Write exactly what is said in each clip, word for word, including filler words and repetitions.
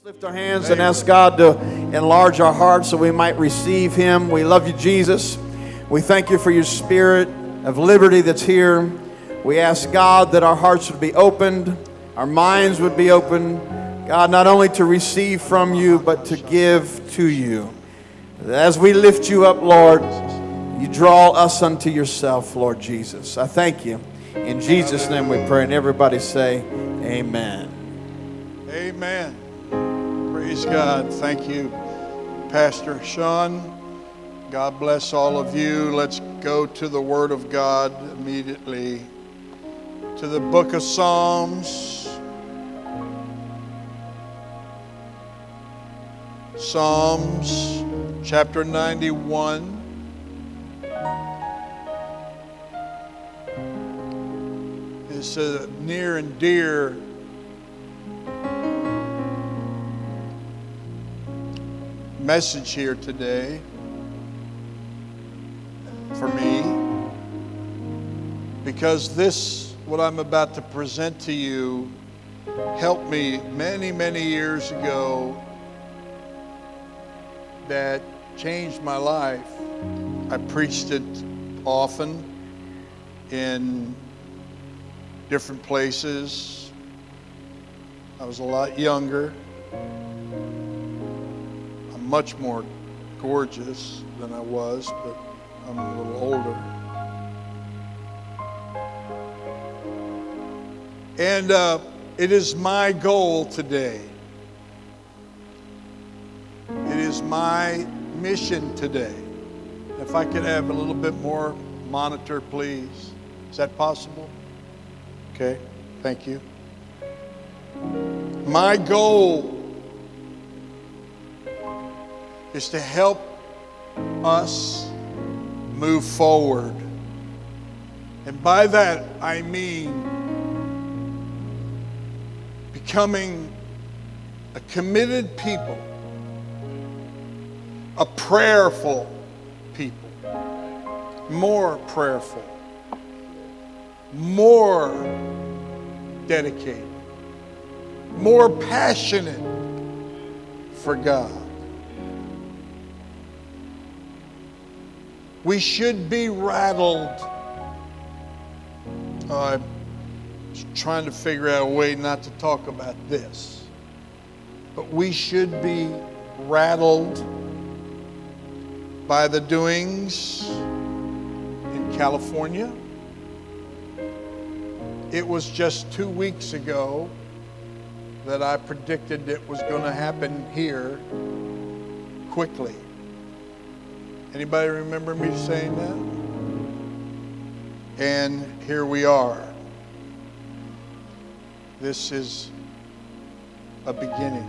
Lift our hands and ask God to enlarge our hearts so we might receive Him. We love you, Jesus. We thank you for your spirit of liberty that's here. We ask God that our hearts would be opened, our minds would be open, God, not only to receive from you, but to give to you. As we lift you up, Lord, you draw us unto yourself, Lord Jesus. I thank you. In Jesus' name we pray, and everybody say, amen. Amen. Praise God. Thank you, Pastor Sean. God bless all of you. Let's go to the Word of God immediately. To the book of Psalms. Psalms chapter ninety-one. It's a near and dear message here today for me, because this, what I'm about to present to you, helped me many, many years ago, that changed my life. I preached it often in different places. I was a lot younger. I'm much more gorgeous than I was, but I'm a little older. And uh, it is my goal today. It is my mission today. If I could have a little bit more monitor, please. Is that possible? Okay, thank you. My goal is to help us move forward. And by that, I mean becoming a committed people, a prayerful people, more prayerful, more dedicated, more passionate for God. We should be rattled. Uh, I'm trying to figure out a way not to talk about this. But we should be rattled by the doings in California. It was just two weeks ago that I predicted it was going to happen here quickly. Anybody remember me saying that? And here we are. This is a beginning.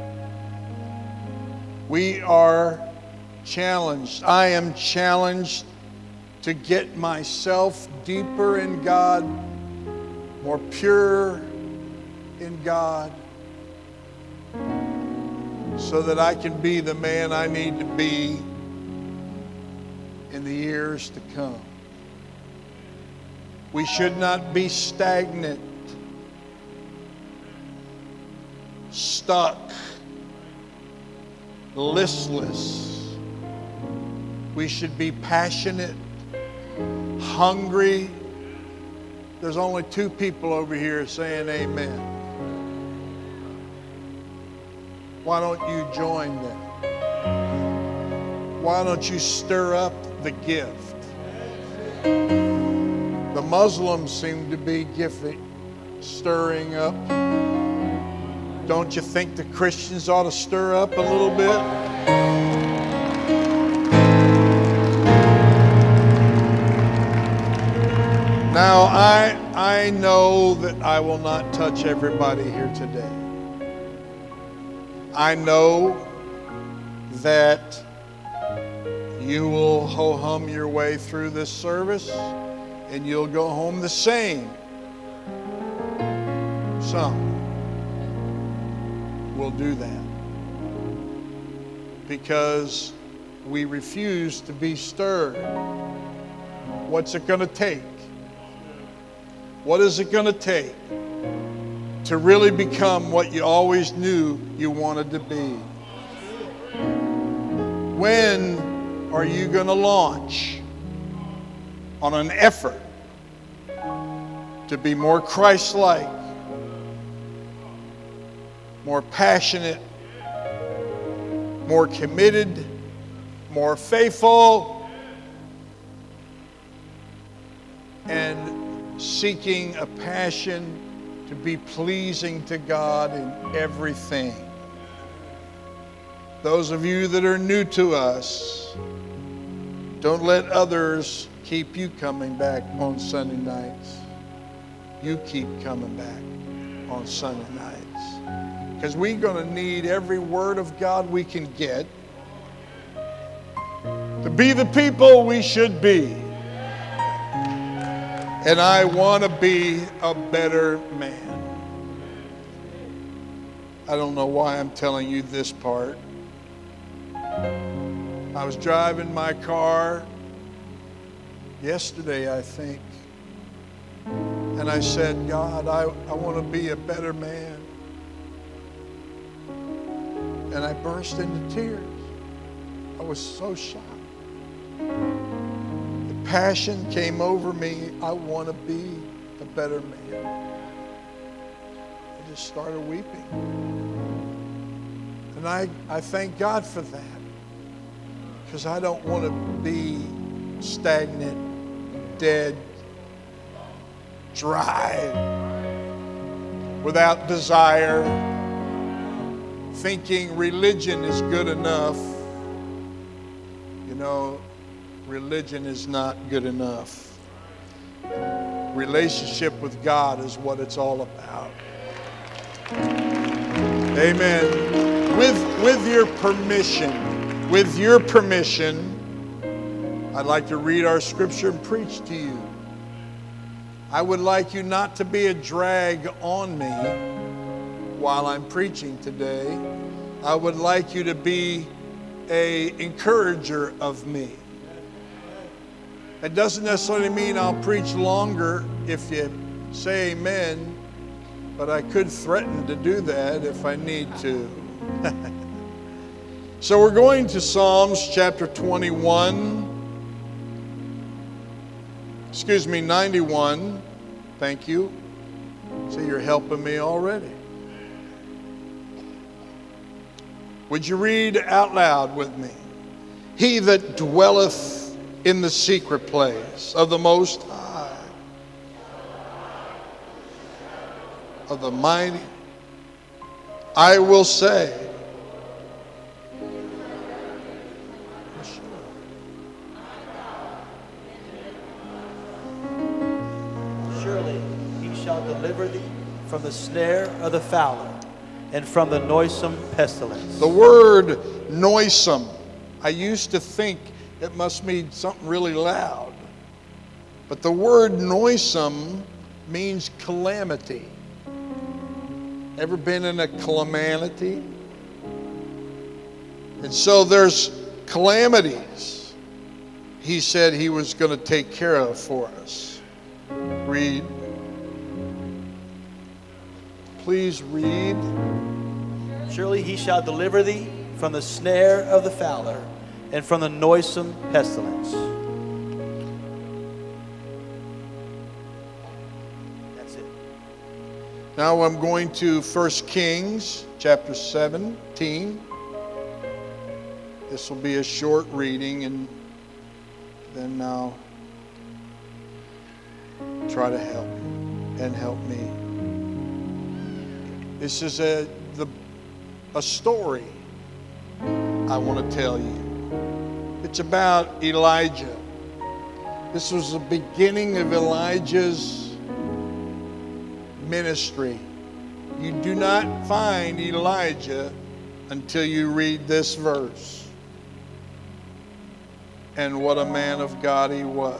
We are challenged. I am challenged to get myself deeper in God, more pure in God, so that I can be the man I need to be in the years to come. We should not be stagnant, stuck, listless. We should be passionate, hungry. There's only two people over here saying amen. Why don't you join them? Why don't you stir up the gift? The Muslims seem to be gifting, stirring up. Don't you think the Christians ought to stir up a little bit? Now, I, I know that I will not touch everybody here today. I know that you will ho-hum your way through this service and you'll go home the same. Some will do that because we refuse to be stirred. What's it going to take? What is it going to take to really become what you always knew you wanted to be? When are you going to launch on an effort to be more Christ-like, more passionate, more committed, more faithful, and seeking a passion to be pleasing to God in everything? Those of you that are new to us, don't let others keep you coming back on Sunday nights. You keep coming back on Sunday nights. Because we're going to need every word of God we can get to be the people we should be. And I want to be a better man. I don't know why I'm telling you this part. I was driving my car yesterday, I think, and I said, God, I, I want to be a better man. And I burst into tears. I was so shocked. The passion came over me. I want to be a better man. I just started weeping. And I, I thank God for that. Because I don't want to be stagnant, dead, dry, without desire, thinking religion is good enough. You know, religion is not good enough. Relationship with God is what it's all about. Amen. With, with your permission, with your permission, I'd like to read our scripture and preach to you. I would like you not to be a drag on me while I'm preaching today. I would like you to be an encourager of me. It doesn't necessarily mean I'll preach longer if you say amen, but I could threaten to do that if I need to. So we're going to Psalms chapter twenty-one. Excuse me, ninety-one. Thank you. So you're helping me already. Would you read out loud with me? He that dwelleth in the secret place of the Most High, of the Mighty, I will say, surely he shall deliver thee from the snare of the fowler and from the noisome pestilence. The word noisome, I used to think it must mean something really loud. But the word noisome means calamity. Ever been in a calamity? And so there's calamities he said he was going to take care of for us. Read. Please read. Surely he shall deliver thee from the snare of the fowler and from the noisome pestilence. That's it. Now I'm going to First Kings chapter seventeen. This will be a short reading, and then I'll try to help and help me. This is a the a story I want to tell you. It's about Elijah. This was the beginning of Elijah's ministry. You do not find Elijah until you read this verse. And what a man of God he was.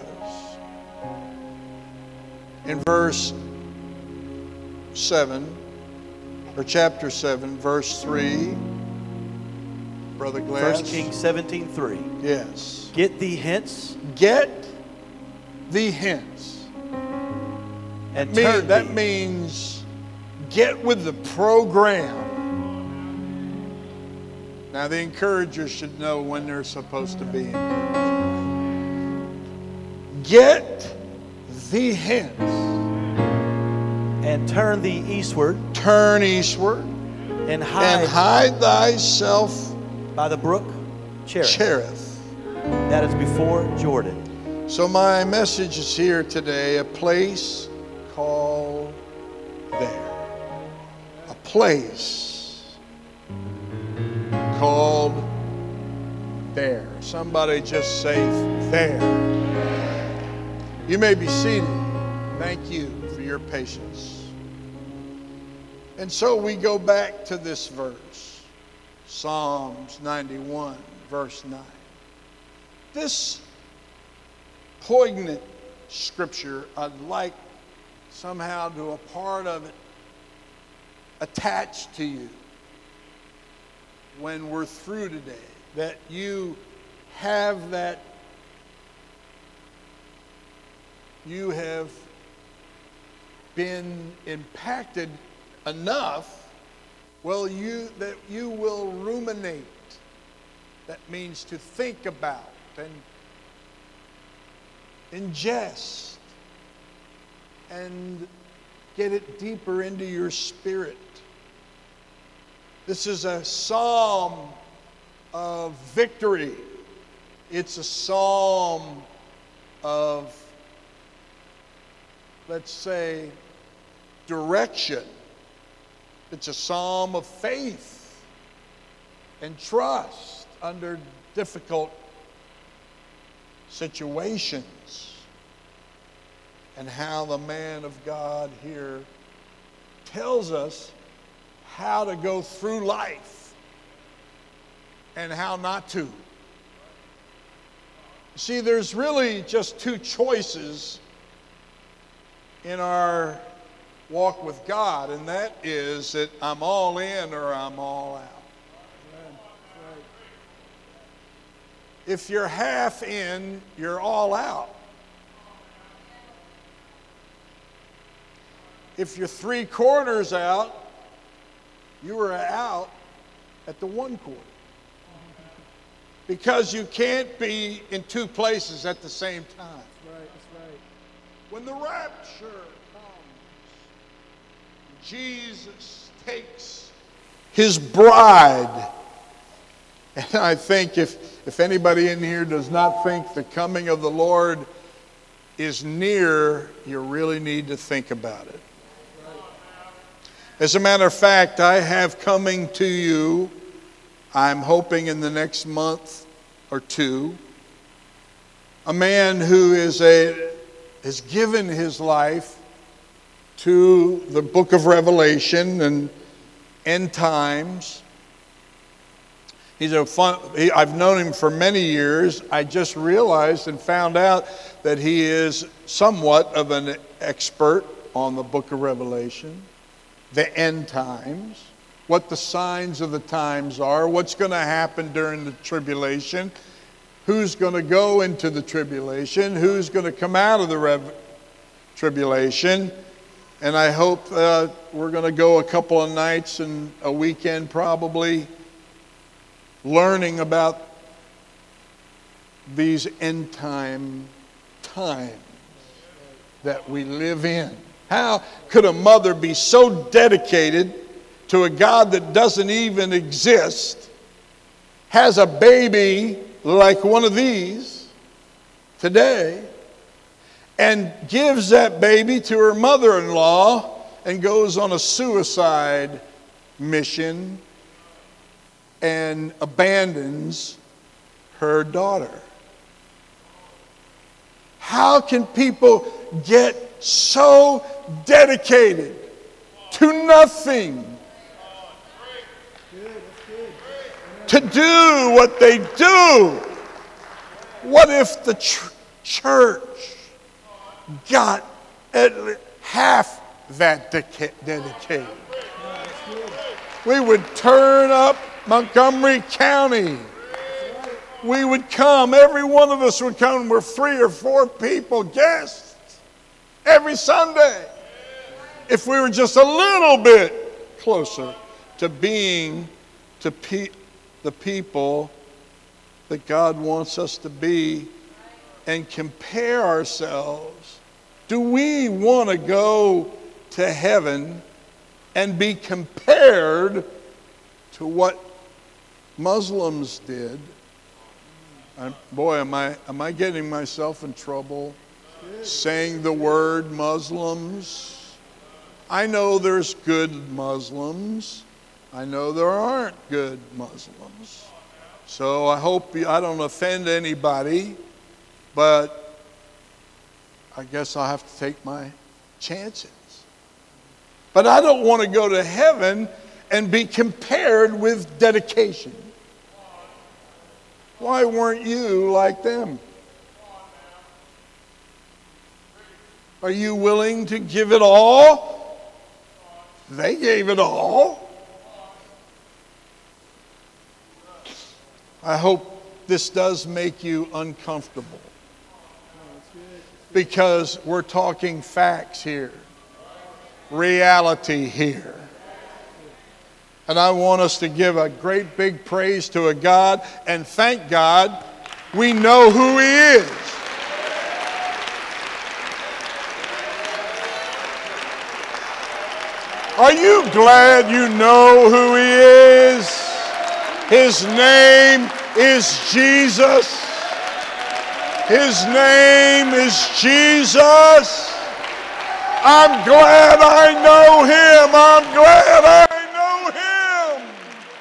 In verse seven, or chapter seven, verse three, Brother Glass. First Kings seventeen three. Yes. Get thee hence. Get thee hence. And Me, turn that thee. means get with the program. Now, the encouragers should know when they're supposed to be encouraged. Get thee hence. And turn thee eastward. Turn eastward. And hide. And hide thyself by the brook Cherith. Cherith. That is before Jordan. So my message is here today, a place called there. A place called there. Somebody just say there. You may be seated. Thank you for your patience. And so we go back to this verse, Psalms ninety-one, verse nine. This poignant scripture, I'd like somehow to a part of it attached to you when we're through today, that you have that, you have been impacted enough, well, you that you will ruminate. That means to think about and ingest and get it deeper into your spirit. This is a psalm of victory. It's a psalm of, let's say, direction. It's a psalm of faith and trust under difficult situations, and how the man of God here tells us how to go through life and how not to. See, there's really just two choices in our walk with God, and that is that I'm all in or I'm all out. If you're half in, you're all out. If you're three quarters out, you are out at the one quarter. Because you can't be in two places at the same time. That's right, that's right. When the rapture comes, Jesus takes his bride. And I think if, if anybody in here does not think the coming of the Lord is near, you really need to think about it. As a matter of fact, I have coming to you, I'm hoping in the next month or two, a man who is a, has given his life to the book of Revelation and end times. He's a fun, he, I've known him for many years. I just realized and found out that he is somewhat of an expert on the book of Revelation, the end times, what the signs of the times are, what's going to happen during the tribulation, who's going to go into the tribulation, who's going to come out of the rev- tribulation. And I hope uh, we're going to go a couple of nights and a weekend probably learning about these end time times that we live in. How could a mother be so dedicated to a God that doesn't even exist, has a baby like one of these today, and gives that baby to her mother-in-law and goes on a suicide mission and abandons her daughter? How can people get so dedicated to nothing to do what they do? What if the ch- church got at least half that deca- dedicated? We would turn up Montgomery County. We would come, every one of us would come. We're three or four people, guests, every Sunday. if we were just a little bit closer to being to pe- the people that God wants us to be and compare ourselves. Do we want to go to heaven and be compared to what Muslims did? I'm, boy, am I, am I getting myself in trouble saying the word Muslims? I know there's good Muslims. I know there aren't good Muslims. So I hope I don't offend anybody, but I guess I'll have to take my chances. But I don't want to go to heaven and be compared with dedication. Why weren't you like them? Are you willing to give it all? They gave it all. I hope this does make you uncomfortable, because we're talking facts here, reality here. And I want us to give a great big praise to a God, and thank God we know who He is. Are you glad you know who He is? His name is Jesus. His name is Jesus. I'm glad I know Him. I'm glad I know Him.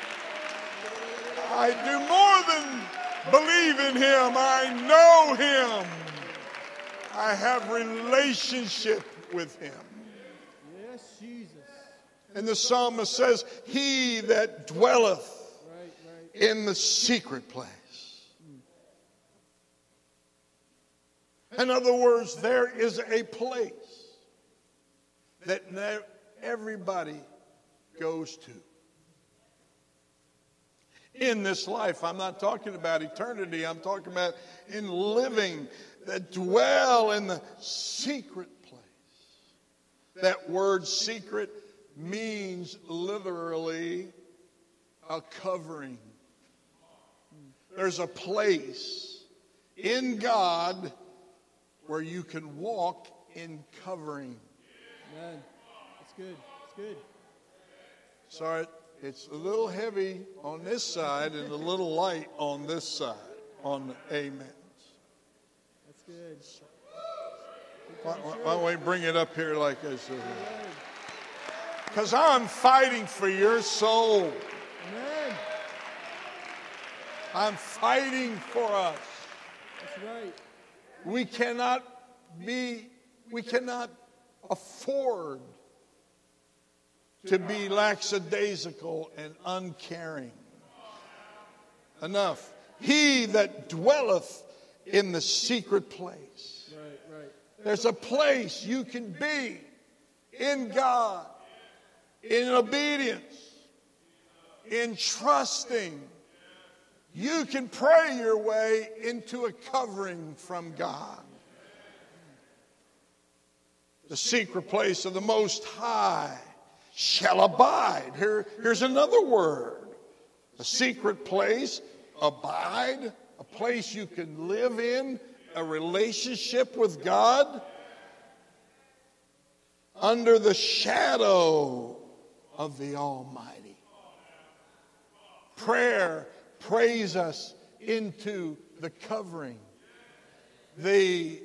I do more than believe in Him. I know Him. I have relationship with Him. Yes, Jesus. And the psalmist says, He that dwelleth in the secret place. In other words, there is a place that everybody goes to. In this life, I'm not talking about eternity, I'm talking about in living, that dwell in the secret place. That word secret means literally a covering. There's a place in God where you can walk in covering. Amen. That's good. That's good. Sorry, it's a little heavy on this side and a little light on this side, on the amens. That's good. Why, why don't we bring it up here like this? Because I'm fighting for your soul. Amen. I'm fighting for us. That's right. We cannot be, we cannot afford to be lackadaisical and uncaring. Enough. He that dwelleth in the secret place. Right, right. There's a place you can be in God, in obedience, in trusting. You can pray your way into a covering from God. The secret place of the Most High shall abide. Here, here's another word. A secret place, abide, a place you can live in, a relationship with God, under the shadow of the Almighty. Prayer prays us into the covering, the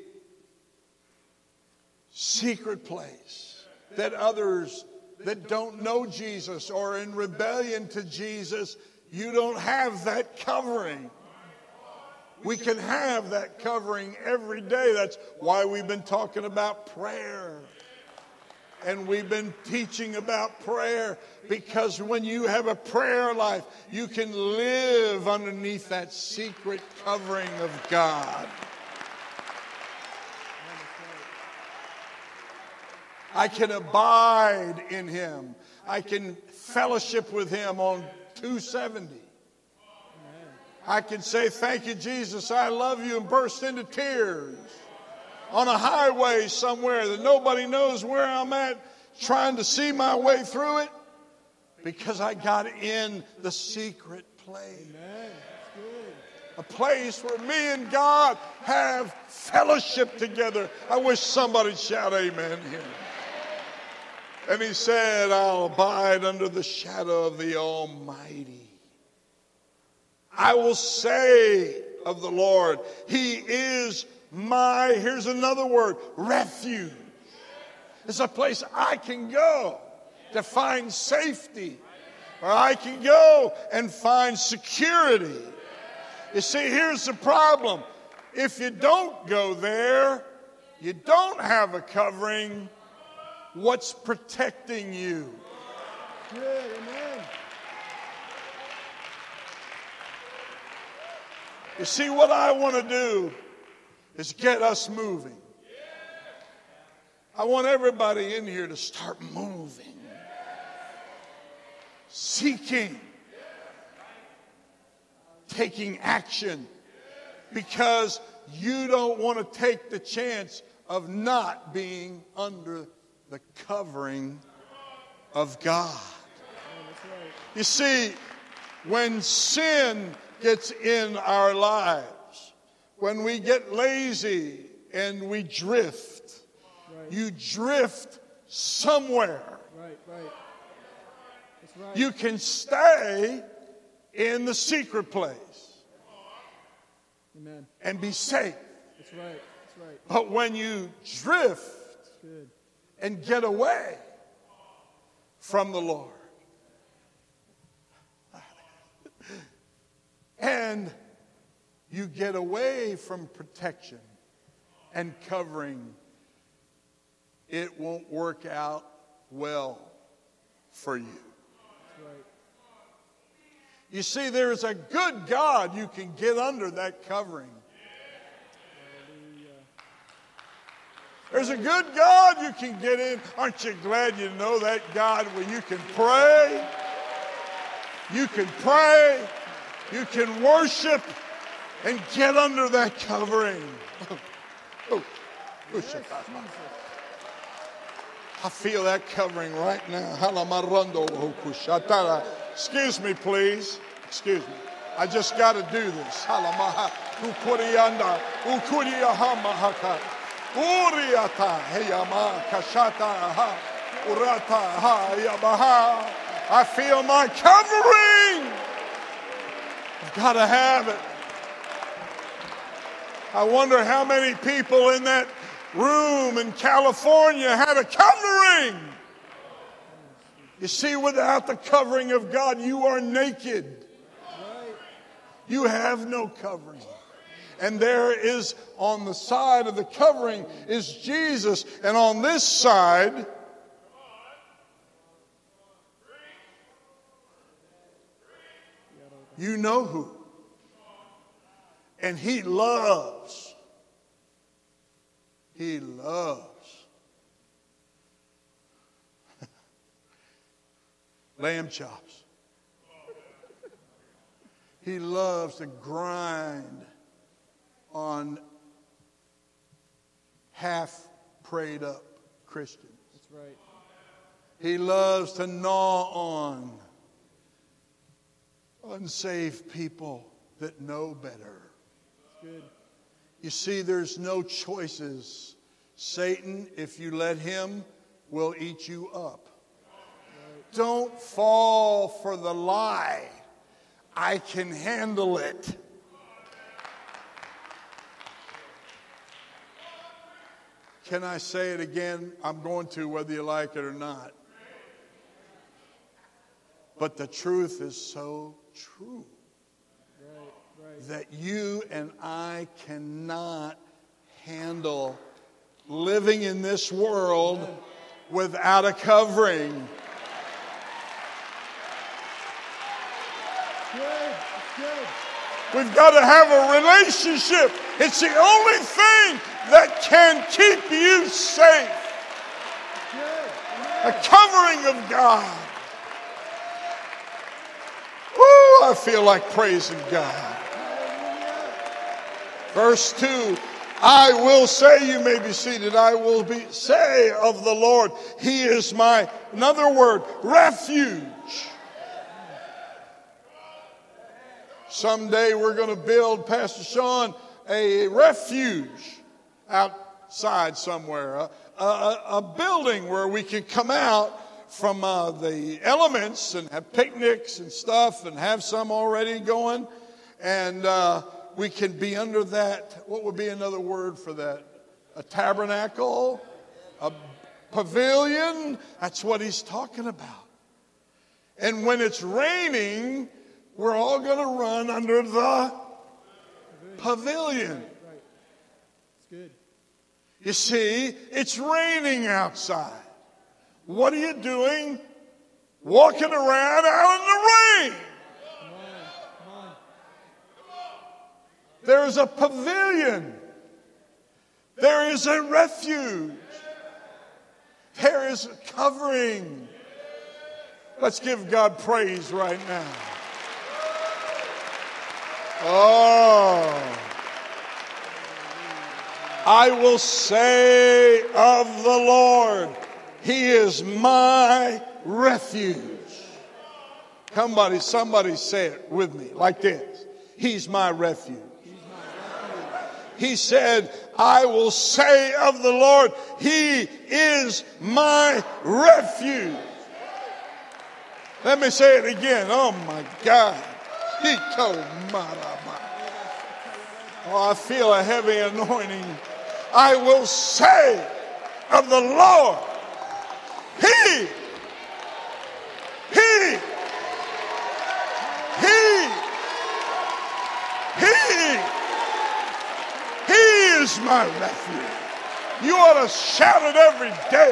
secret place that others that don't know Jesus or in rebellion to Jesus, you don't have that covering. We can have that covering every day. That's why we've been talking about prayer. And we've been teaching about prayer, because when you have a prayer life, you can live underneath that secret covering of God. I can abide in Him. I can fellowship with Him on two seventy. I can say, thank you, Jesus, I love you, and burst into tears. On a highway somewhere that nobody knows where I'm at, trying to see my way through it? Because I got in the secret place. Amen. That's good. A place where me and God have fellowship together. I wish somebody'd shout amen here. And he said, I'll abide under the shadow of the Almighty. I will say of the Lord, he is my, here's another word, refuge. It's a place I can go to find safety. Or I can go and find security. You see, here's the problem. If you don't go there, you don't have a covering. What's protecting you? Good. Amen. You see, what I want to do is get us moving. I want everybody in here to start moving. Seeking. Taking action. Because you don't want to take the chance of not being under the covering of God. You see, when sin gets in our lives, when we get lazy and we drift, Right. you drift somewhere. Right, right. That's right. You can stay in the secret place Amen. and be safe. That's right. That's right. But when you drift That's good. and get away from the Lord, and you get away from protection and covering, it won't work out well for you. That's right. You see, there's a good God you can get under that covering. Hallelujah. There's a good God you can get in. Aren't you glad you know that God where you can pray? You can pray. You can worship and get under that covering. Oh, oh, I feel that covering right now. Excuse me, please. Excuse me. I just got to do this. I feel my covering. I've got to have it. I wonder how many people in that room in California had a covering. You see, without the covering of God, you are naked. You have no covering. And there is, on the side of the covering is Jesus. And on this side, you know who. And he loves. He loves. Lamb chops. He loves to grind on half prayed up Christians. That's right. He loves to gnaw on unsaved people that know better. That's good. You see, there's no choices. Satan, if you let him, will eat you up. Right. Don't fall for the lie. I can handle it. Can I say it again? I'm going to, whether you like it or not. But the truth is so true. Right, right. That you and I cannot handle living in this world without a covering. Good. That's good. We've got to have a relationship. It's the only thing that can keep you safe. Good. A covering of God. Woo, I feel like praising God. Verse two, I will say, you may be seated, I will be say of the Lord, He is my, another word, refuge. Someday we're going to build, Pastor Sean, a refuge outside somewhere, a, a, a building where we can come out from uh, the elements and have picnics and stuff and have some already going. And uh, we can be under that, what would be another word for that? A tabernacle, a pavilion. That's what he's talking about. And when it's raining, we're all going to run under the pavilion. Right. It's good. You see, it's raining outside. What are you doing? Walking around out in the rain. Come on. Come on. There is a pavilion. There is a refuge. There is a covering. Let's give God praise right now. Oh, I will say of the Lord, He is my refuge. Somebody, somebody say it with me like this. He's my refuge. He said, I will say of the Lord, He is my refuge. Let me say it again. Oh my God. Oh, I feel a heavy anointing. I will say of the Lord, He, He, He, He, He is my refuge. You ought to shout it every day.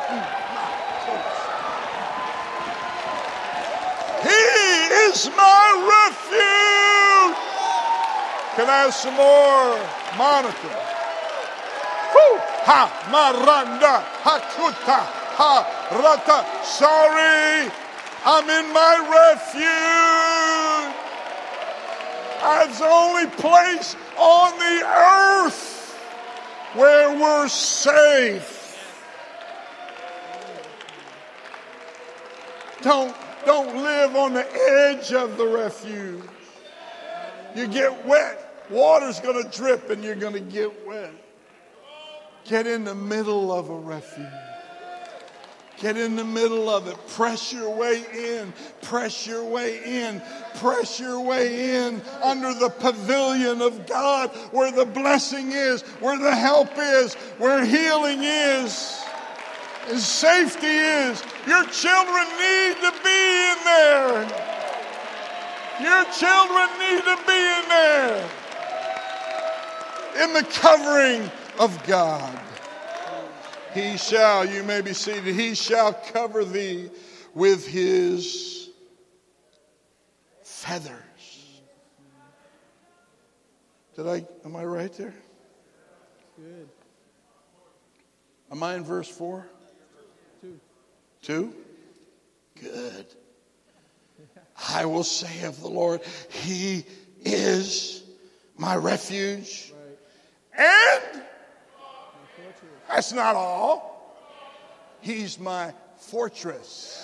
He is my refuge. Can I have some more? Monica. Woo. Ha, maranda, hakuta, ha, rata. Sorry, I'm in my refuge. It's the only place on the earth where we're safe. Don't Don't live on the edge of the refuge. You get wet. Water's going to drip and you're going to get wet. Get in the middle of a refuge. Get in the middle of it. Press your way in. Press your way in. Press your way in under the pavilion of God where the blessing is, where the help is, where healing is. And safety is. Your children need to be in there. Your children need to be in there. In the covering of God. He shall, you may be seated, He shall cover thee with His feathers. Did I, am I right there? Good. Am I in verse four? Two. Two? Good. I will say of the Lord, He is my refuge. Right. And that's not all. He's my fortress.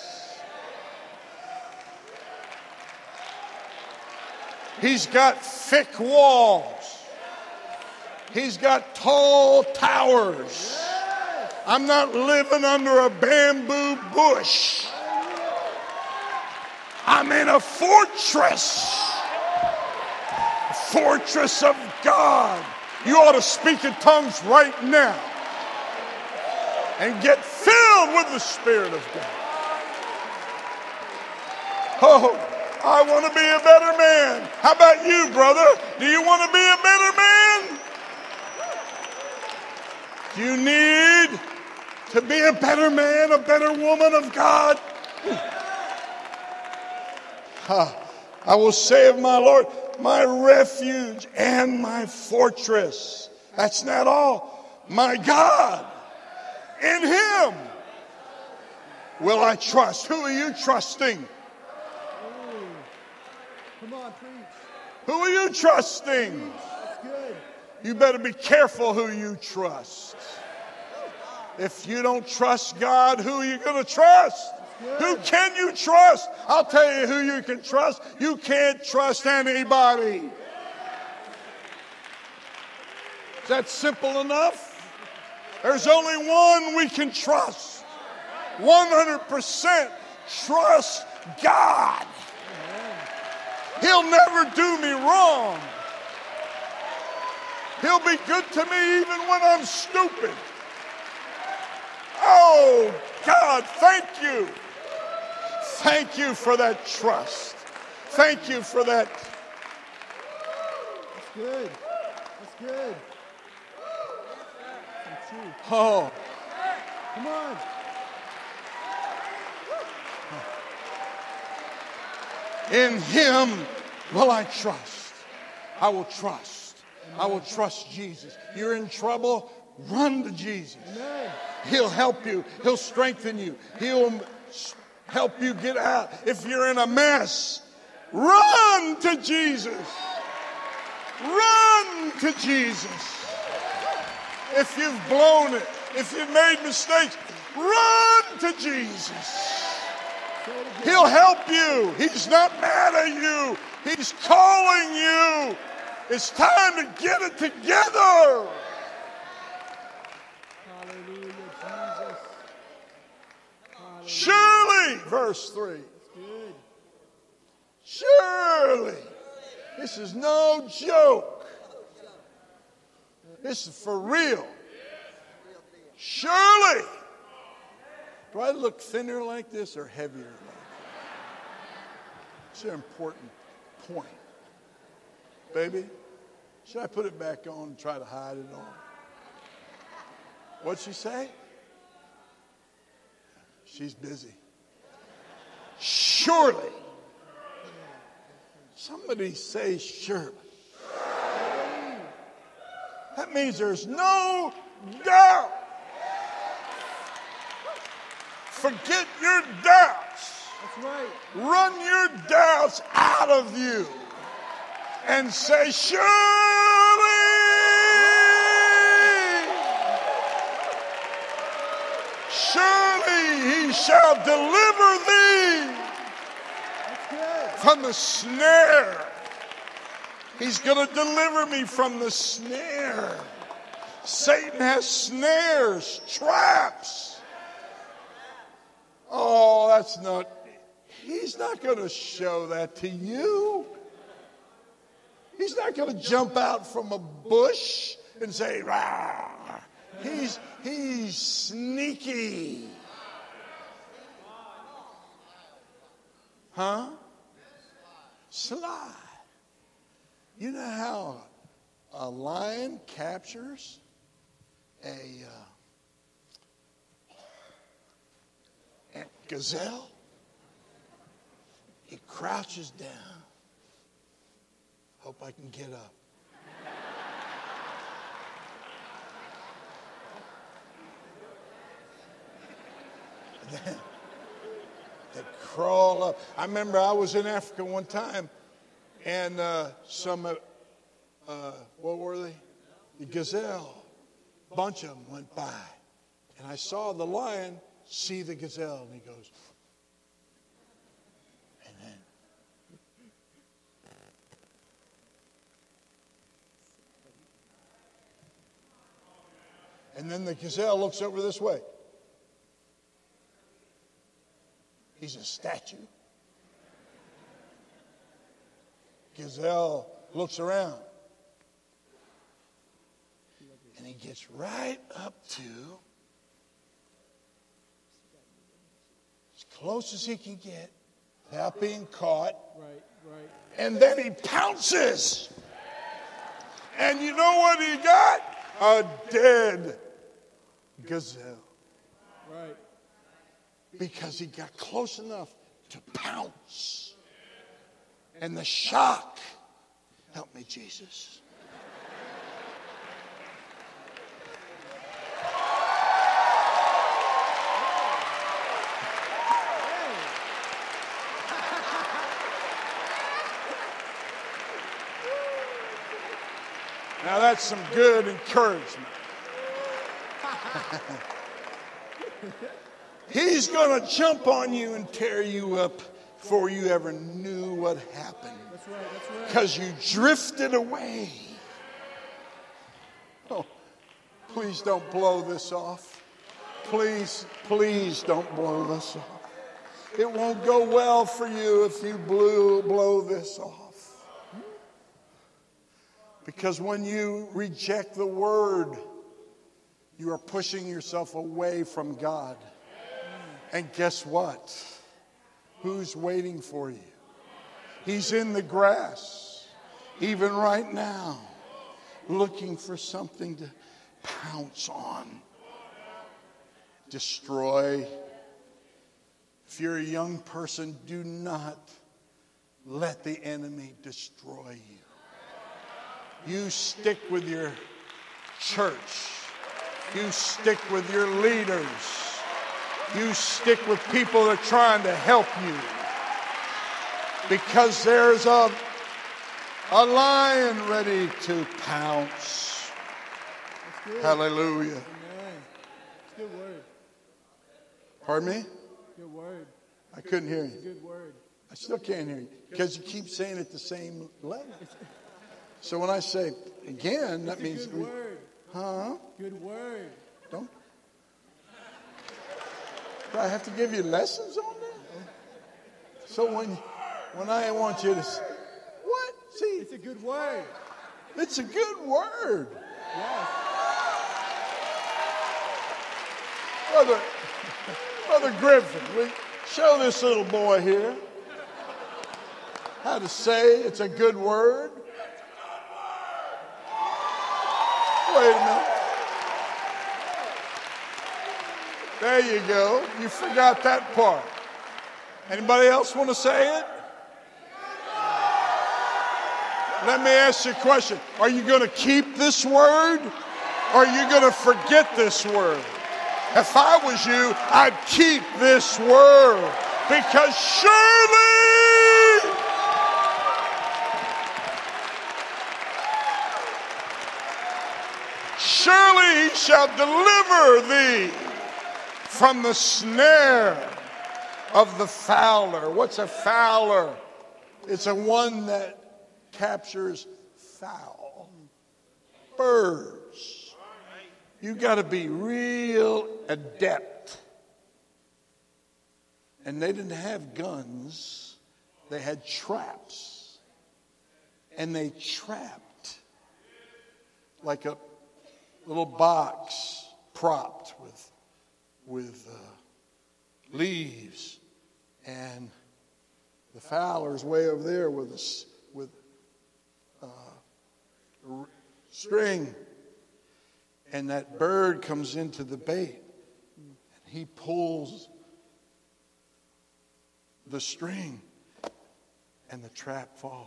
He's got thick walls. He's got tall towers. I'm not living under a bamboo bush. I'm in a fortress. A fortress of God. You ought to speak in tongues right now. And get filled with the Spirit of God. Oh, I want to be a better man. How about you, brother? Do you want to be a better man? Do you need to be a better man, a better woman of God? I will say of my Lord, my refuge and my fortress. That's not all. My God, in Him will I trust. Who are you trusting? Ooh. Come on, preach. Who are you trusting? That's good. You better be careful who you trust. If you don't trust God, who are you going to trust? Who can you trust? I'll tell you who you can trust. You can't trust anybody. Is that simple enough? There's only one we can trust. one hundred percent trust God. He'll never do me wrong. He'll be good to me even when I'm stupid. Oh, God, thank you. Thank you for that trust. Thank you for that. That's good. That's good. That's true. Oh, Come on. in him will I trust. I will trust. I will trust Jesus. You're in trouble, run to Jesus. Amen. He'll help you. He'll strengthen you. He'll help you get out. If you're in a mess, run to Jesus. Run to Jesus. If you've blown it, if you've made mistakes, run to Jesus. He'll help you. He's not mad at you. He's calling you. It's time to get it together. Hallelujah, Jesus. Hallelujah. Surely, verse three. Good. Surely. This is no joke. This is for real. Surely. Do I look thinner like this or heavier like this? It's an important point. Baby, should I put it back on and try to hide it on? What'd she say? She's busy. Surely. Somebody say surely. That means there's no doubt. Forget your doubts. That's right. Run your doubts out of you and say, surely. Surely he shall deliver thee from the snare. He's going to deliver me from the snare. Satan has snares, traps. Oh, that's not, he's not going to show that to you. He's not going to jump out from a bush and say, rah. He's, he's sneaky. Huh? Sly. You know how a lion captures a, uh, a gazelle? He crouches down. Hope I can get up. And then they crawl up. I remember I was in Africa one time, and uh, some, uh, uh, what were they? The gazelle. A bunch of them went by. And I saw the lion see the gazelle, and he goes, and then, and then the gazelle looks over this way. He's a statue. Gazelle looks around. And he gets right up to as close as he can get without being caught. Right, right. And then he pounces. And you know what he got? A dead gazelle. Right. Because he got close enough to pounce. And the shock, help me, Jesus. Now that's some good encouragement. He's going to jump on you and tear you up before you ever knew what happened. That's right, that's right. Because you drifted away. Oh, please don't blow this off. Please, please don't blow this off. It won't go well for you if you blew, blow this off. Because when you reject the word, you are pushing yourself away from God. And guess what? Who's waiting for you? He's in the grass, even right now, looking for something to pounce on, destroy. If you're a young person, do not let the enemy destroy you. You stick with your church. You stick with your leaders. You stick with people that are trying to help you. Because there's a, a lion ready to pounce. Hallelujah. Amen. It's a good word. Pardon me? Good word. I couldn't hear It's a you. good word. I still can't hear you. Because you keep saying it the same level. So when I say again, that It's a means... good word. Huh? Good word. Don't. Do I have to give you lessons on that? So when, when I want you to say, what? See, It's a good word. it's a good word. Yes. Brother, Brother Griffin, will you show this little boy here how to say it's a good word? Wait a minute. There you go. You forgot that part. Anybody else want to say it? Let me ask you a question. Are you going to keep this word? Or are you going to forget this word? If I was you, I'd keep this word. Because surely surely he shall deliver thee from the snare of the fowler. What's a fowler? It's a one that captures fowl. Birds. You got to be real adept. And they didn't have guns. They had traps. And they trapped like a little box propped with with uh, leaves, and the fowler's way over there with a, with uh, a r- string, and that bird comes into the bait, and he pulls the string, and the trap falls.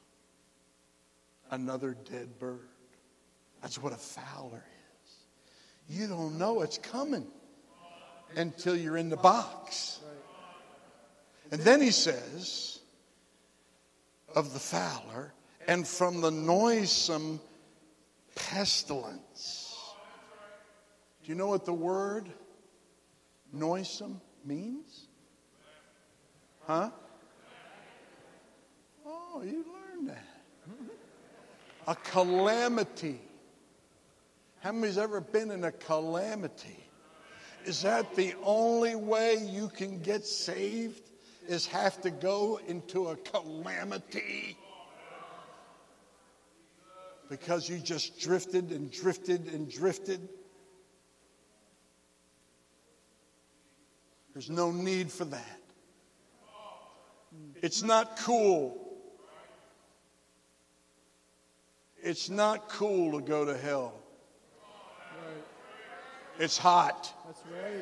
Another dead bird. That's what a fowler is. You don't know it's coming until you're in the box. And then he says of the fowler, and from the noisome pestilence. Do you know what the word noisome means? Huh? Oh, you learned that. A calamity. How many's ever been in a calamity? Is that the only way you can get saved? Is have to go into a calamity? Because you just drifted and drifted and drifted? There's no need for that. It's not cool. It's not cool to go to hell. Right. It's hot. That's right.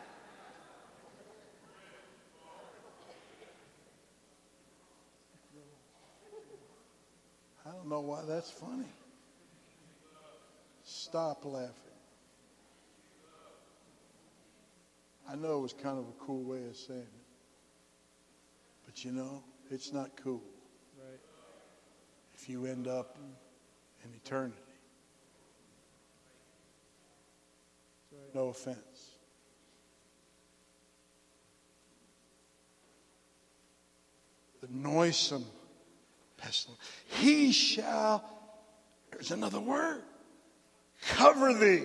I don't know why that's funny. Stop laughing. I know it was kind of a cool way of saying it. But you know, it's not cool Right. if you end up in eternity. No offense. The noisome pestilence. He shall, there's another word, cover thee.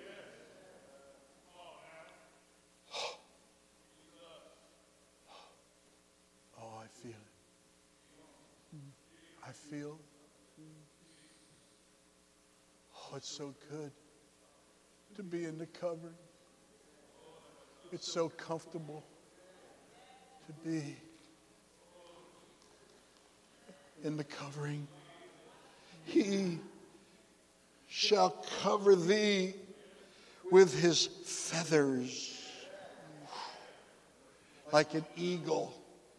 Oh, I feel it. I feel. Oh, it's so good to be in the covering. It's so comfortable to be in the covering. He shall cover thee with his feathers like an eagle,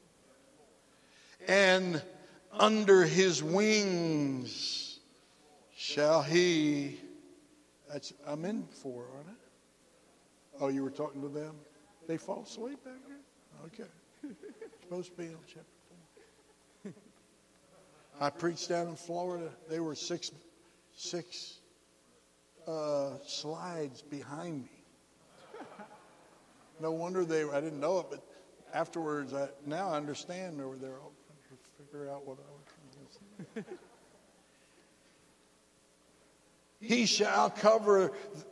and under his wings shall he. That's I'm in for, aren't I? Oh, you were talking to them? They fall asleep back there? Okay. Supposed to be on chapter four. I preached down in Florida. They were six, six uh, slides behind me. No wonder they. I didn't know it, but afterwards, I, now I understand. They were there all trying to figure out what I was trying to say. He shall cover.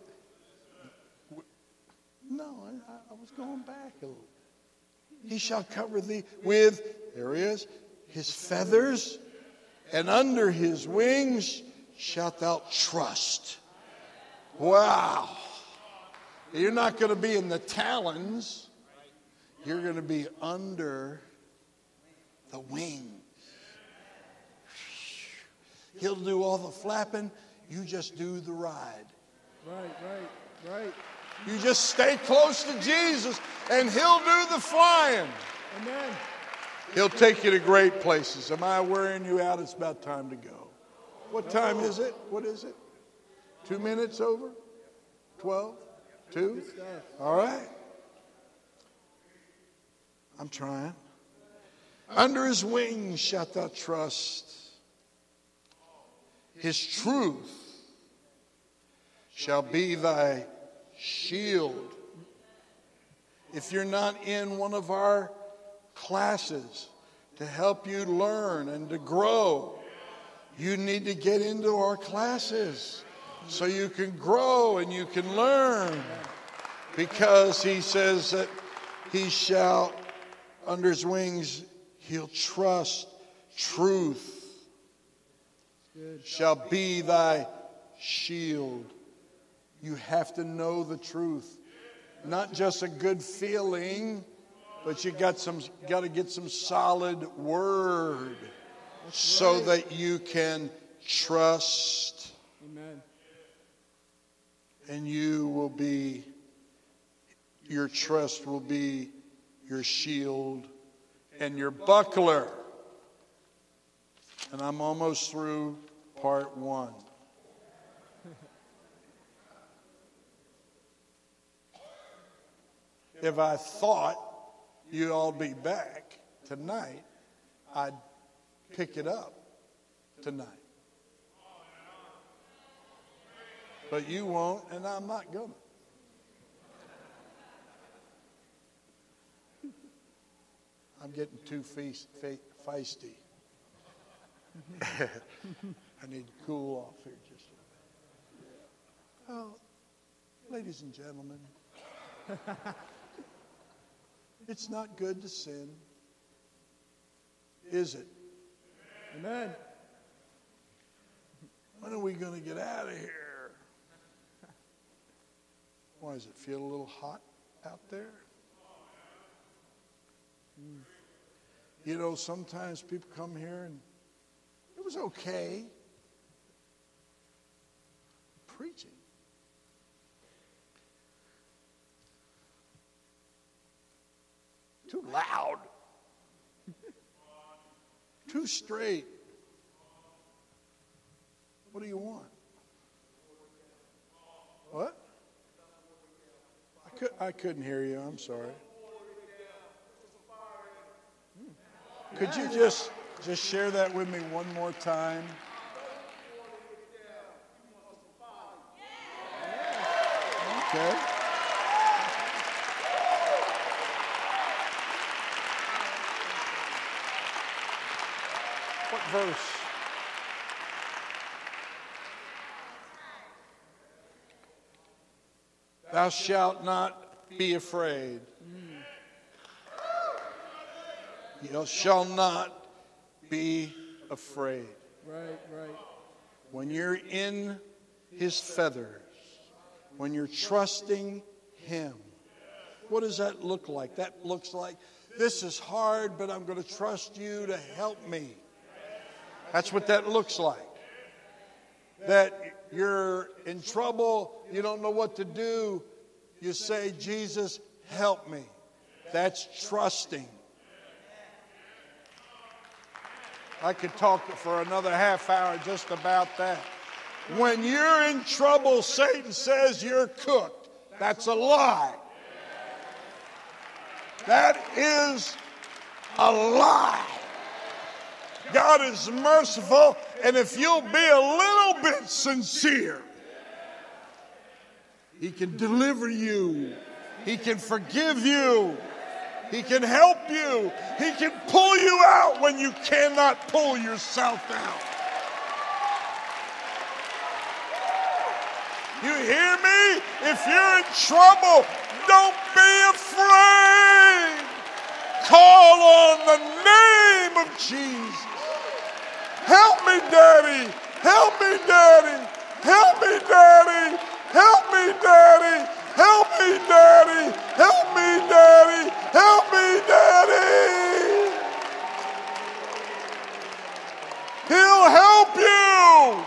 No, I, I was going back a little. He shall cover thee with, there he is, his feathers, and under his wings shalt thou trust. Wow. You're not going to be in the talons. You're going to be under the wings. He'll do all the flapping. You just do the ride. Right, right, right. You just stay close to Jesus, and he'll do the flying. Amen. He'll take you to great places. Am I wearing you out? It's about time to go. What time is it? What is it? Two minutes over? Twelve? Two? All right. I'm trying. Under his wings shalt thou trust. His truth shall be thy shield. If you're not in one of our classes to help you learn and to grow, you need to get into our classes so you can grow and you can learn. Because he says that he shall, under his wings, he'll trust. Truth shall be thy shield. You have to know the truth. Not just a good feeling, but you got some got to get some solid word so that you can trust. Amen. And you will be, your trust will be your shield and your buckler. And I'm almost through part one. If I thought you'd all be back tonight, I'd pick it up tonight. But you won't, and I'm not going to. I'm getting too feast, fe- feisty. I need to cool off here just a little bit. Oh, ladies and gentlemen, it's not good to sin, is it? Amen. When are we going to get out of here? Why does it feel a little hot out there? Mm. You know, sometimes people come here and it was okay preaching. Too loud. Too straight. What do you want? What? I, could, I couldn't hear you. I'm sorry. Could you just, just share that with me one more time? Okay? What verse? Thou shalt not be afraid. You shall not be afraid. Right, right. When you're in his feathers, when you're trusting him, what does that look like? That looks like, this is hard, but I'm going to trust you to help me. That's what that looks like. That you're in trouble, you don't know what to do, you say, Jesus, help me. That's trusting. I could talk for another half hour just about that. When you're in trouble, Satan says you're cooked. That's a lie. That is a lie. God is merciful, and if you'll be a little bit sincere, he can deliver you. He can forgive you. He can help you. He can pull you out when you cannot pull yourself out. You hear me? If you're in trouble, don't be afraid. Call on the name of Jesus. Help me, Daddy. Help me, Daddy. Help me, Daddy. Help me, Daddy. Help me, Daddy. Help me, Daddy. Help me, Daddy. He'll help you.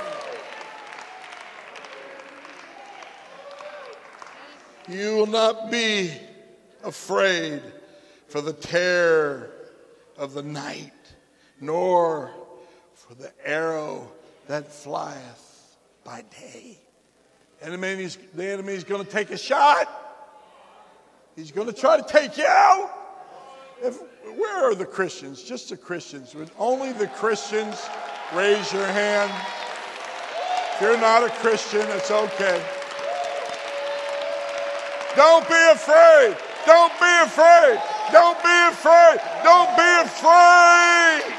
You will not be afraid for the terror of the night, nor for the arrow that flieth by day. Enemy's, the enemy is going to take a shot. He's going to try to take you out. If, where are the Christians? Just the Christians. Would only the Christians raise your hand? If you're not a Christian, it's okay. Don't be afraid. Don't be afraid. Don't be afraid. Don't be afraid.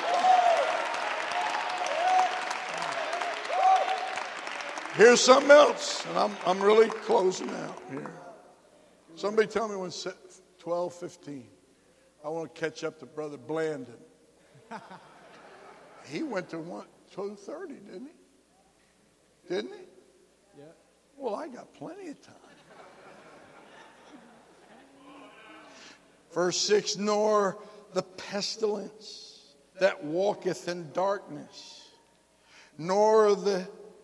Here's something else, and I'm, I'm really closing out here. Somebody tell me when twelve fifteen. I want to catch up to Brother Blandon. He went to one, two thirty, didn't he? Didn't he? Yeah. Well, I got plenty of time. Verse six, nor the pestilence that walketh in darkness, nor the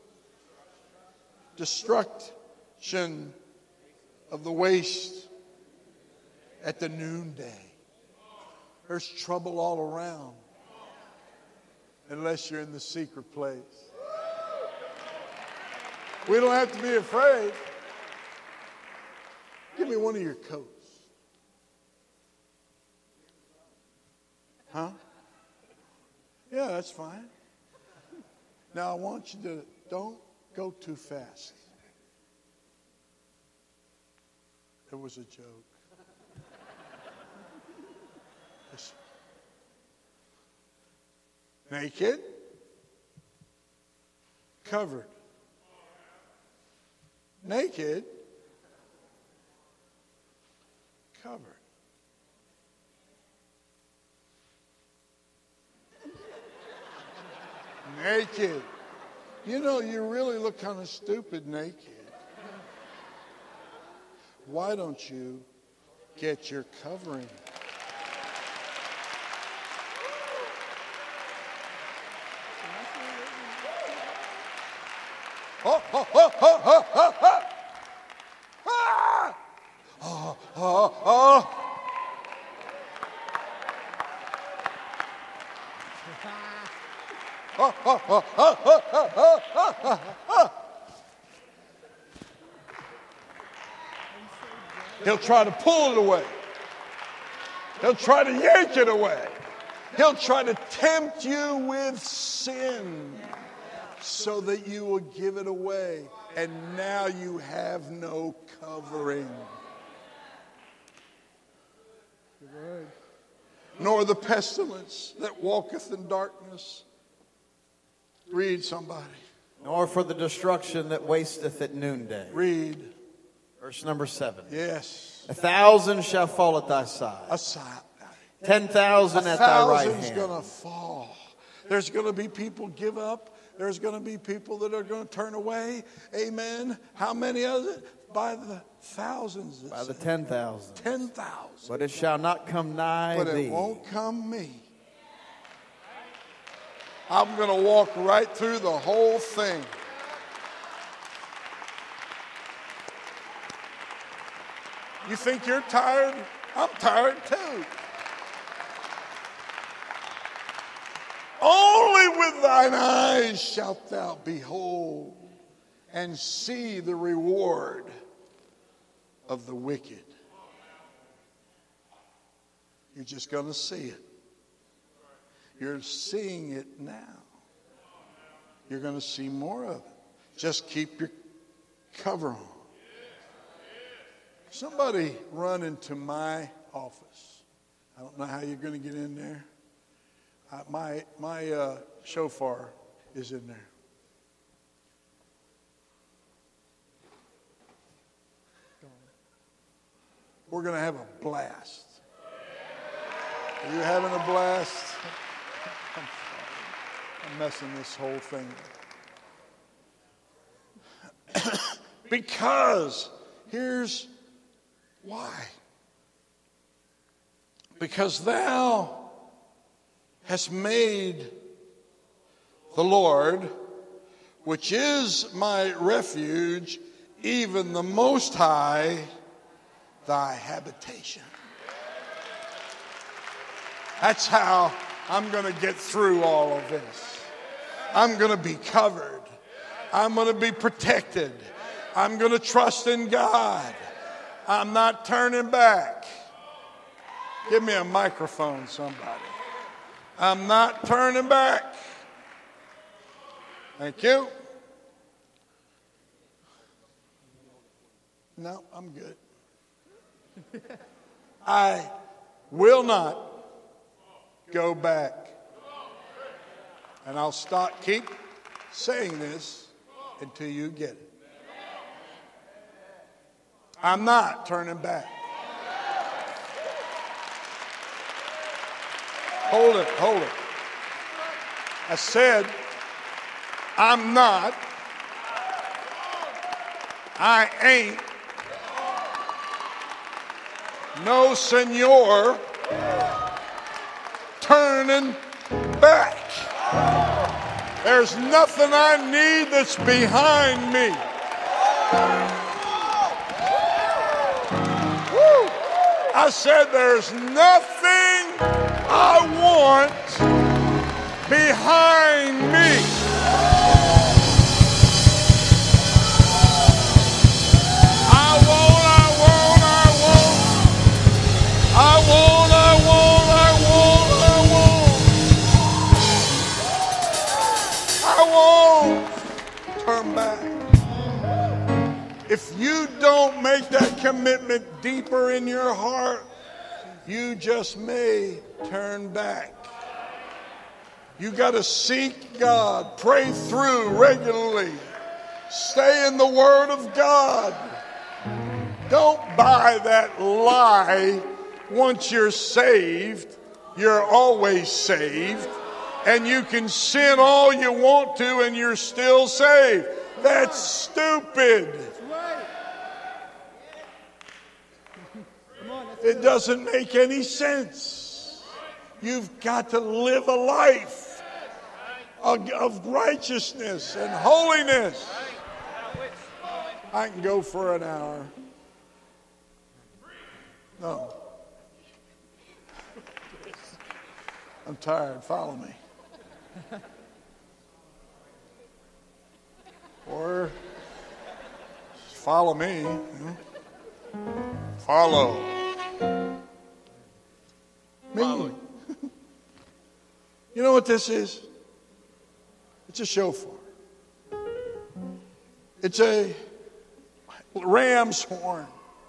destruction of the waste at the noonday. There's trouble all around unless you're in the secret place. We don't have to be afraid. Give me one of your coats. Huh? Yeah, that's fine. Now I want you to, don't go too fast. It was a joke. Listen. Naked, covered. Naked, covered. Naked. You know, you really look kind of stupid naked. Why don't you get your covering? Oh, oh, oh, oh, oh, oh, oh. Ah! Oh, oh, oh. Oh, oh, oh, oh, oh, oh, oh, oh. He'll try to pull it away. He'll try to yank it away. He'll try to tempt you with sin. so that you will give it away. And now you have no covering. Good word. Nor the pestilence that walketh in darkness. Read, somebody. Nor for the destruction that wasteth at noonday. Read. Verse number seven. Yes. A thousand shall fall at thy side. A side. Ten thousand A at thy right thousand's hand. going to fall. There's going to be people give up. There's going to be people that are going to turn away. Amen. How many of it? By the thousands. By the ten thousand. Ten thousand. But it shall not come nigh But thee. it won't come me. I'm going to walk right through the whole thing. You think you're tired? I'm tired too. Only with thine eyes shalt thou behold and see the reward of the wicked. You're just going to see it. You're seeing it now. You're going to see more of it. Just keep your cover on. Somebody run into my office. I don't know how you're going to get in there. Uh, my my uh, shofar is in there. We're going to have a blast. Are you having a blast? I'm sorry. I'm messing this whole thing up. Because here's why. Because thou hast made the Lord, which is my refuge, even the Most High, thy habitation. That's how I'm going to get through all of this. I'm going to be covered. I'm going to be protected. I'm going to trust in God. I'm not turning back. Give me a microphone, somebody. I'm not turning back. Thank you. No, I'm good. I will not go back. And I'll stop, keep saying this until you get it. I'm not turning back. Hold it, hold it. I said, I'm not, I ain't, no senor, turning back. There's nothing I need that's behind me. Woo. I said there's nothing I want behind me. I won't, I won't, I won't. I won't, I won't, I won't, I won't. I won't turn back. If you don't make that commitment deeper in your heart, you just may turn back. You got to seek God, pray through regularly, stay in the Word of God. Don't buy that lie. Once you're saved, you're always saved, and you can sin all you want to and you're still saved. That's stupid. It doesn't make any sense. You've got to live a life of, of righteousness and holiness. I can go for an hour. No. I'm tired. Follow me. Or follow me. You know. Follow. Me. You know what this is? It's a shofar. It's a ram's horn.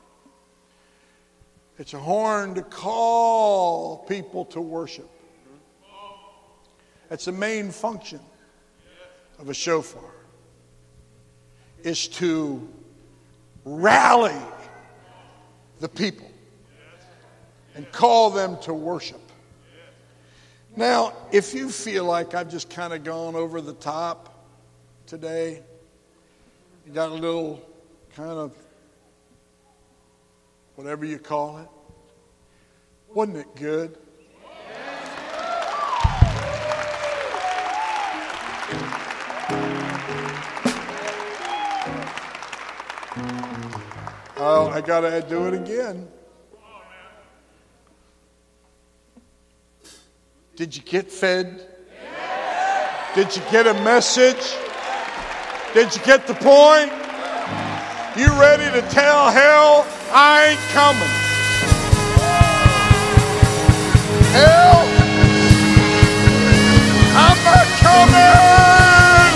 It's a horn to call people to worship. That's the main function of a shofar, is to rally the people and call them to worship. Now, if you feel like I've just kind of gone over the top today, you got a little kind of whatever you call it, wasn't it good? Oh, I got to do it again. Did you get fed? Did you get a message? Did you get the point? You ready to tell hell, I ain't coming? Hell, I'm not coming.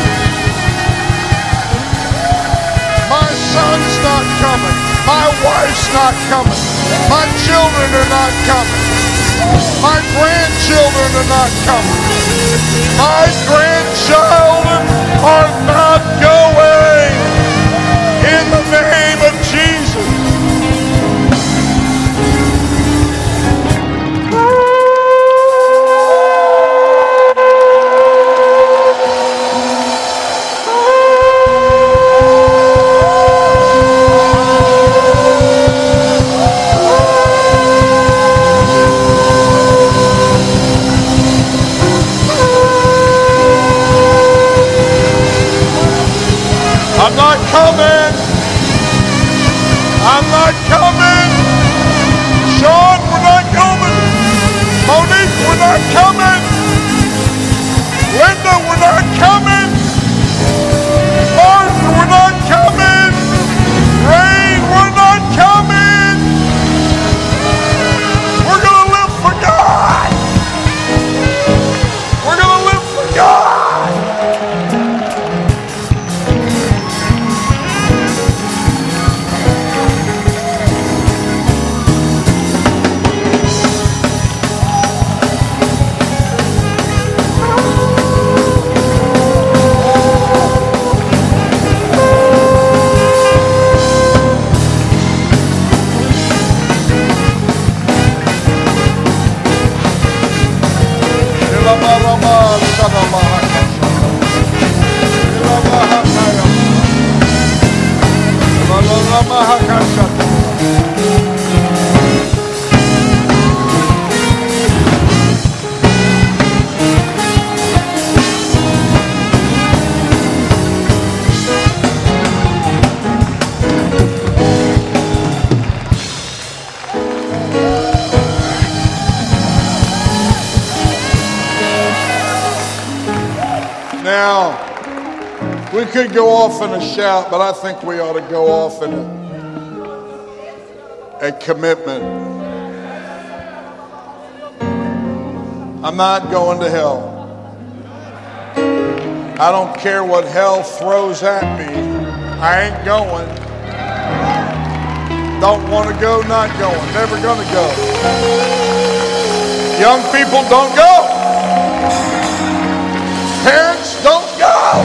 My son's not coming. My wife's not coming. My children are not coming. My grandchildren are not coming. My grandchildren are not going. In the name of Jesus. I'm not coming. I'm not coming. Sean, we're not coming. Monique, we're not coming. Linda, we're not coming. Martin, we're not coming. Rain, we're not coming. We're going to live for God. We're going to live for God. Now, we could go off in a shout, but I think we ought to go off in a, a commitment. I'm not going to hell. I don't care what hell throws at me. I ain't going. Don't want to go, not going. Never going to go. Young people, don't go. Parents, don't go.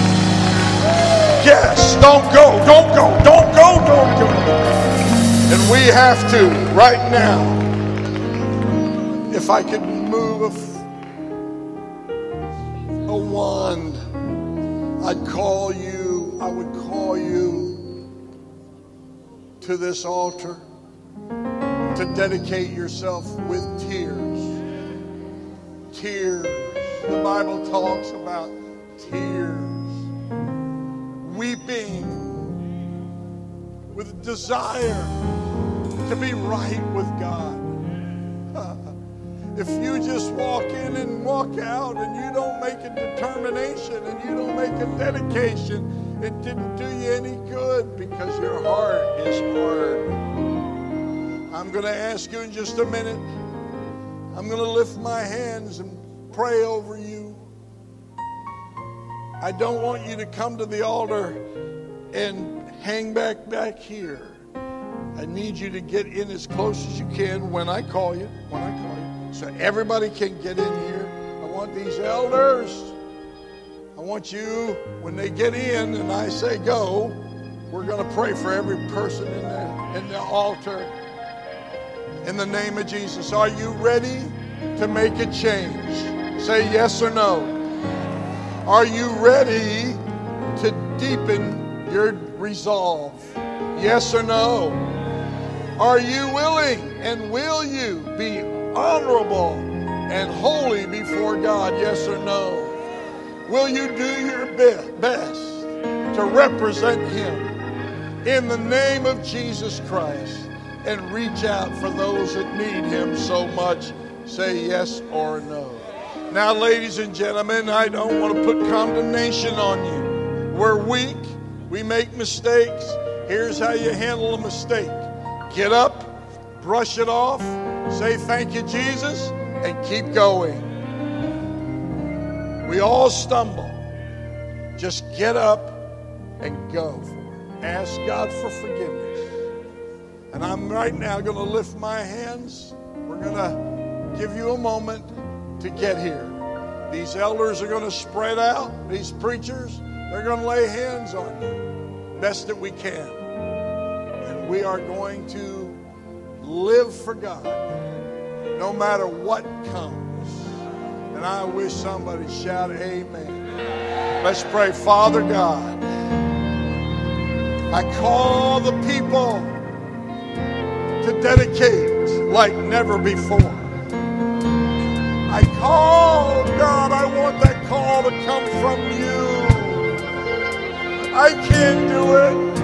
Yes, don't go, don't go, don't go, don't go. And we have to, right now, if I could move a, a wand, I'd call you, I would call you to this altar to dedicate yourself with tears. Tears. The Bible talks about tears, weeping with desire to be right with God. If you just walk in and walk out and you don't make a determination and you don't make a dedication, it didn't do you any good because your heart is hard. I'm going to ask you in just a minute. I'm going to lift my hands and pray over you. I don't want you to come to the altar and hang back back here. I need you to get in as close as you can when I call you, when I call you, so everybody can get in here. I want these elders, I want you, when they get in and I say go, we're going to pray for every person in the, in the altar. In the name of Jesus, are you ready to make a change? Say yes or no. Are you ready to deepen your resolve? Yes or no? Are you willing and will you be honorable and holy before God? Yes or no? Will you do your best to represent Him in the name of Jesus Christ and reach out for those that need Him so much? Say yes or no. Now, ladies and gentlemen, I don't want to put condemnation on you. We're weak. We make mistakes. Here's how you handle a mistake. Get up, brush it off, say thank you, Jesus, and keep going. We all stumble. Just get up and go. Ask God for forgiveness. And I'm right now going to lift my hands. We're going to give you a moment to get here. These elders are going to spread out. These preachers, they're going to lay hands on you best that we can. And we are going to live for God no matter what comes. And I wish somebody shouted amen. Let's pray. Father God, I call the people to dedicate like never before. I call, God, I want that call to come from you. I can't do it.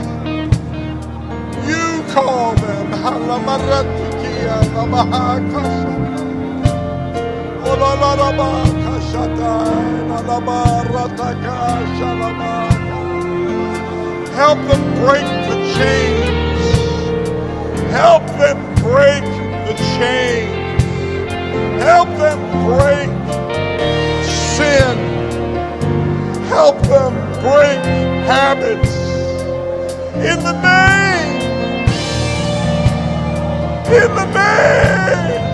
You call them. Help them break the chains. Help them break the chains. Help them break sin. Help them break habits. In the name. In the name.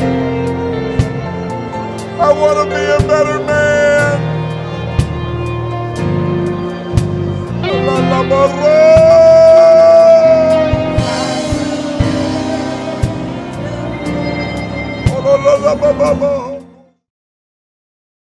I want to be a better man. La la la la la.